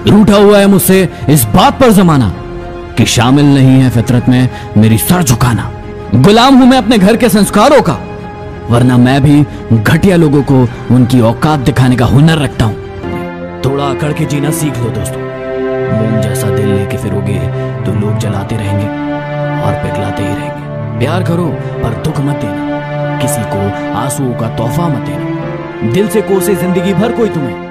रूठा हुआ है मुझसे इस बात पर जमाना कि शामिल नहीं है फितरत में मेरी सर झुकाना। गुलाम हूं मैं अपने घर के संस्कारों का, वरना मैं भी घटिया लोगों को उनकी औकात दिखाने का हुनर रखता हूं। थोड़ा अकड़ के जीना सीख लो दोस्तों। मोम जैसा दिल लेके फिरोगे तो लोग जलाते रहेंगे और पिघलाते ही रहेंगे। प्यार करो पर दुख मत देना, किसी को आंसुओं का तोहफा मत देना। दिल से कोसे जिंदगी भर कोई तुम्हें,